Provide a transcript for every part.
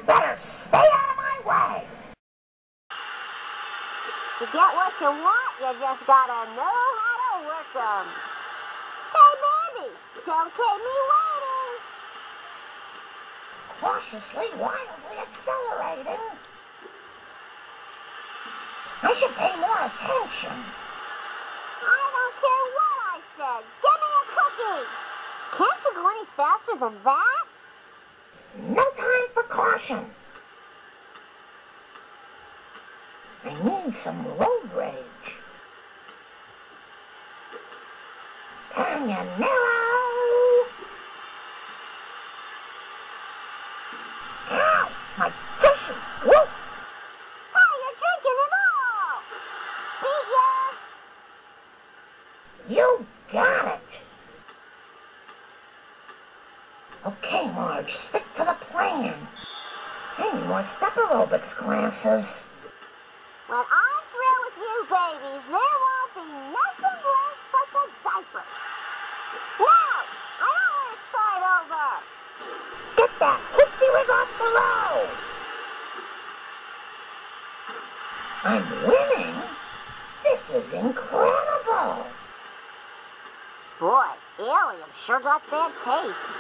better stay out of my way. To get what you want, you just gotta know how to work them. Hey, baby, don't keep me waiting. Cautiously, wildly accelerating. I should pay more attention. I don't care what I said. Give me a cookie. Can't you go any faster than that? No time for caution. I need some road rage. Canyonero! Ow! My tushy! Whoa! Hey, you're drinking it all. Beat ya. You got it! Okay, Marge, stick to the plan. I need more step aerobics classes. When I'm through with you babies, there won't be nothing left but the diapers. No! I don't want to start over. Get that pussy rig off the road! I'm winning? This is incredible! Boy, aliens sure got bad taste.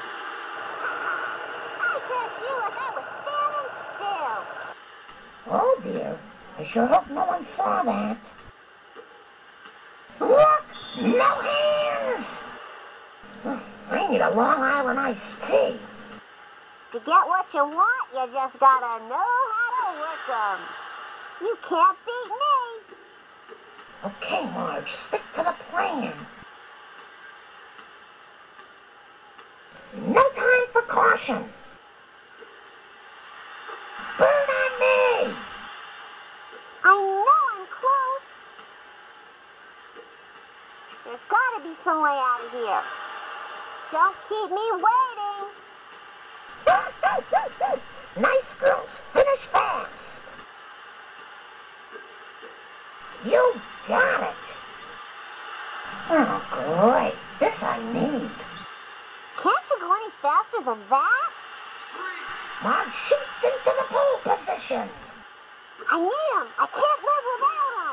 I passed you like I was standing still. Oh dear, I sure hope no one saw that. Look! No hands! I need a Long Island iced tea. To get what you want, you just gotta know how to work them. You can't beat me. Okay, Marge, stick to the plan. No time for caution. Burn on me! I know I'm close. There's gotta be some way out of here. Don't keep me waiting. Nice girls, finish fast. You got it. Oh, great. This I need. Can't you go any faster than that? Marge shoots into the pole position. I need him. I can't live without him.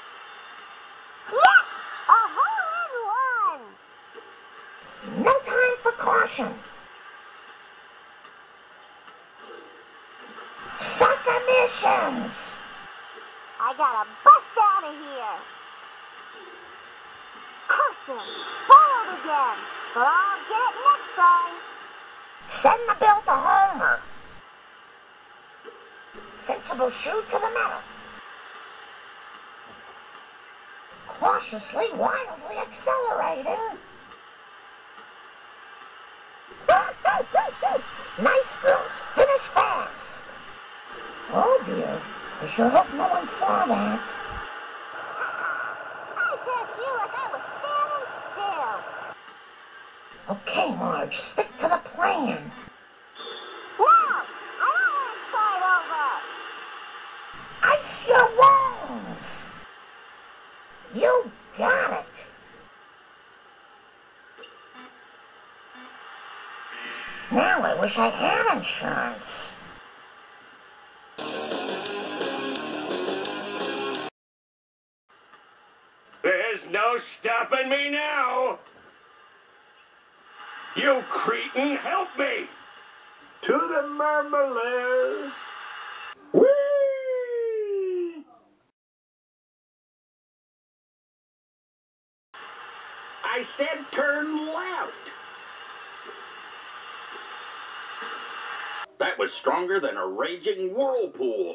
Yes! A hole in one! No time for caution. Sucker missions. I gotta bust out of here. Curse him. Spoiled again. But I'll get it next time. Send the bill to Homer. Sensible shoe to the metal. Cautiously, wildly accelerating. Nice girls, finish fast. Oh dear, I sure hope no one saw that. I passed you like I was standing still. Okay, Marge, stick to the plan. No! I don't want to start over. Ice your wounds. You got it. Now I wish I had insurance. There's no stopping me now! You cretin, help me! To the marmalade! Whee! I said turn left! That was stronger than a raging whirlpool.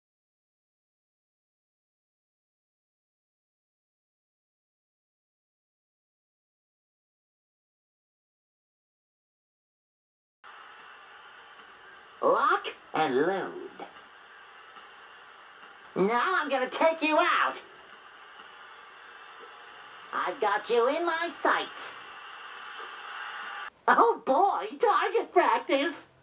Lock and load. Now I'm gonna take you out. I've got you in my sights. Oh boy, target practice.